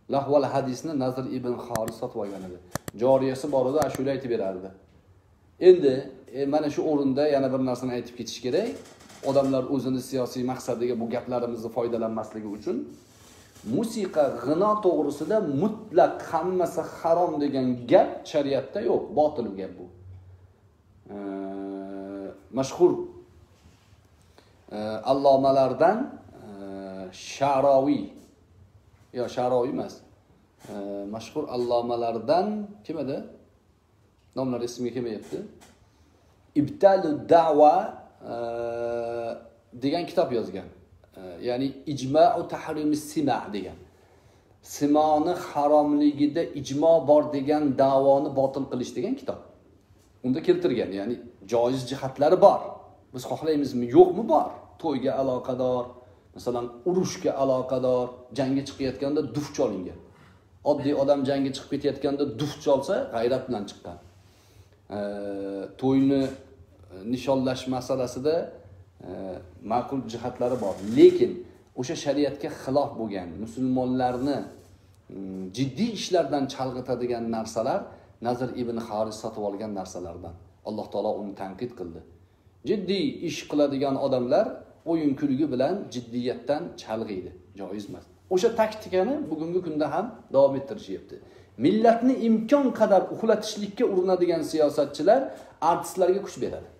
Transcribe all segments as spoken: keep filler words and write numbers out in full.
lahval hadisni Nazir ibn Xoris sotib olgan edi. Joriyasi bor edi, ashula aytib berardi. Endi e, mana shu o'rinda yana bir narsani aytib ketish kerak. Odamlar o'zini siyosiy maqsadiga bu gaplarimizni foydalanmasligi uchun musiqa, g'ino to'g'risida mutlaq hammasi harom degan gap shariatda yo'q, botil gap bu. E, mashhur e, allomalardan e, Sha'roviy yo Sha'roviy emas. E, mashhur allomalardan kim edi? Nomlar ismiga kelmayapti. Ibtalud da'wa e, degan kitob yozgan. E, ya'ni ijma'u tahrimis sima' degan. Simoni haromligida ijmo bor degan da'voni botil qilish degan kitob. Unda keltirgan, ya'ni joiz jihatlari bor. Biz xohlaymizmi, yo'qmi bor? To'yga aloqador, masalan, urushga aloqador, jangga chiqayotganda duf cholingan. Oddiy odam jangga chiqib ketayotganda duf cholsa, g'ayrat bilan chiqqan. E, to'yni nishonlash masalasida e, ma'qul jihatlari bor. Lekin o'sha shariatga xilof bo'lgan, musulmonlarni jiddiy ishlardan chalg'itadigan narsalar Nazir ibn Xoris sotib olgan narsalardan. Alloh taolo uni tanqid qildi. Jiddiy ish qiladigan odamlar o'yin kulgi bilan jiddiyatdan chalg'iydi. Joiz emas. O'sha taktikani bugungi kunda ham davom ettirishyapti. Millatni imkon qadar uxlatishlikka urinadigan siyosatchilar artistlarga kuch beradi.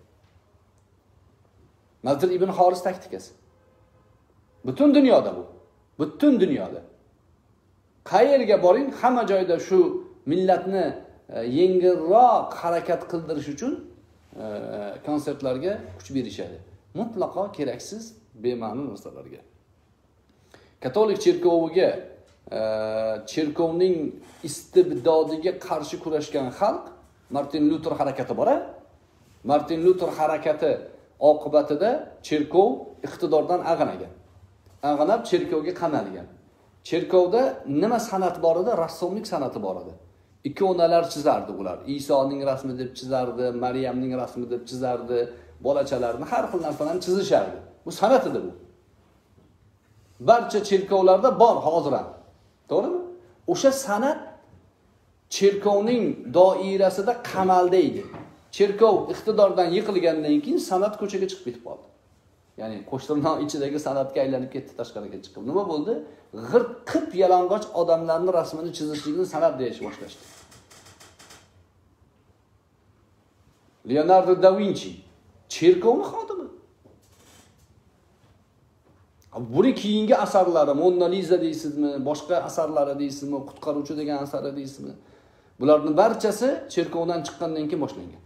Nazir ibn Xoris taktikasi. Butun dunyoda bu. Butun dunyoda. Qayerga boring, hamma joyda shu millatni yengilroq harakat qildirish uchun e, konsertlarga kuch berishadi. Mutlaqo keraksiz, bema'ni narsalarga. Katolik cherkoviga, e, cherkovning istibdodiga qarshi kurashgan xalq Martin Luther harakati bor. Martin Luther harakati oqibatida cherkov iqtidordan ag'anagan. Ag'anab cherkovga qamalgan. Cherkovda nima san'at bor edi? Rassomlik san'ati bor edi. Ikonalar chizardi ular. Isoning rasmi deb chizardi, Maryamning rasmi deb chizardi, bolachalarni har xil narsalarni chizishardi. Bu san'at edi bu. Barcha cherkovlarda bor hozir ham. To'g'rimi? O'sha san'at cherkovning doirasida qamalda edi. Cherkov iqtidordan yiqilgandan keyin san'at ko'chaga chiqib ketib qoldi. Ya'ni qo'shtirnoq ichidagi san'atga aylanib ketdi, tashqariga chiqib. Nima bo'ldi? G'irt qip yalang'och odamlarning rasmini chizishlikni san'at deyish boshlashdi. Leonardo da Vinci cherkovning xodimi. Buni keyingi asarlari, Mona Lisa deysizmi, boshqa asarlari deysizmi, Qutqaruvchi degan asari deysizmi? Bularning barchasi cherkovdan chiqqandan keyin boshlangan.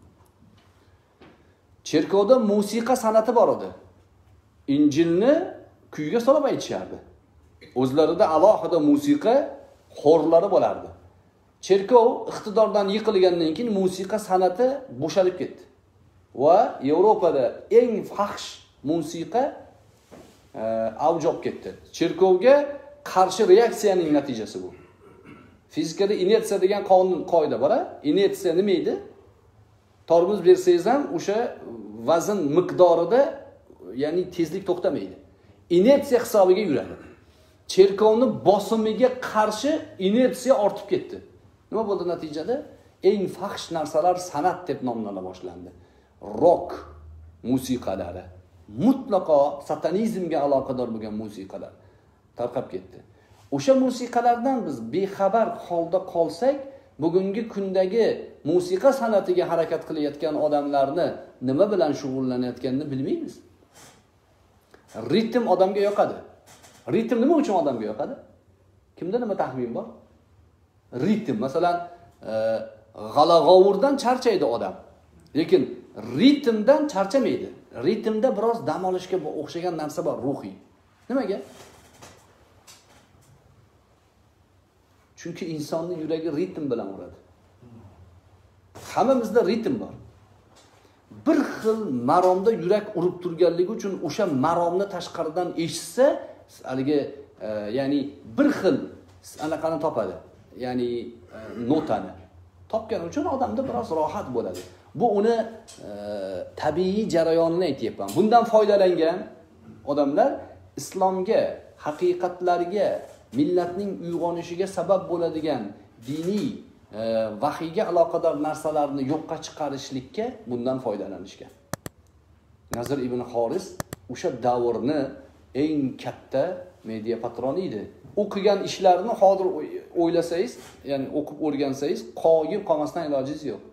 Cherkovda musiqa san'ati bor edi. Injilni kuyga solib aytishardi. O'zlarida alohida musiqa xorlari bo'lardi. Cherkov iqtidordan yiqilgandan keyin musiqa san'ati bo'shalib ketdi. Va Yevropada eng fahsh musiqa e, avj olib ketdi. Cherkovga qarshi reaksiyaning natijasi bu. Fizikada inersiya degan qonun qoida bor. Inersiya nima edi? Tormoz bersangiz ham o'sha vazn miqdorida, ya'ni tezlik to'xtamaydi. Inersiya hisobiga yuradi. Cherkovning bosimiga qarshi inersiya ortib ketdi. Nima bo'ldi natijada? Eng fahsh narsalar san'at deb nomlana boshlandi. Rock musiqalari, mutlaqo satanizmga aloqador bo'lgan musiqalar tarqab ketdi. O'sha musiqalardan biz bexabar holda qolsak, bugungi kundagi musiqa san'atiga harakat qilayotgan odamlarni nima bilan shug'ullanayotganini bilmaymiz. Ritm odamga yoqadi. Ritm nima uchun odamga yoqadi? Kimda nima taxmin bor? Ritm, masalan, g'ala-g'ovurdan charchaydi odam. Lekin ritmdan charchamaydi. Ritmda biroz dam olishga o'xshagan narsa bor, ruhiy. Nimaga? Chunki insonning yuragi ritm bilan uradi. Hammamizda ritm bor. Bir xil maromda yurak urib turganligi uchun o'sha maromni tashqaridan eshitsa, haligi e, ya'ni bir xil anaqani topadi. Ya'ni e, notani topgan uchun odamda biroz rohat bo'ladi. Bu uni e, tabiiy jarayonini aytyapman. Bundan foydalangan odamlar islomga, haqiqatlarga millatning uyg'onishiga sabab bo'ladigan diniy e, vahiyga aloqador narsalarni yo'qqa chiqarishlikka bundan foydalanishgan. Nazir ibn Xoris o'sha davrni eng katta media patroni edi. O'qigan ishlarini hozir o'ylasangiz, ya'ni o'qib o'rgansangiz, qoyil qolmasdan ilojingiz yo'q.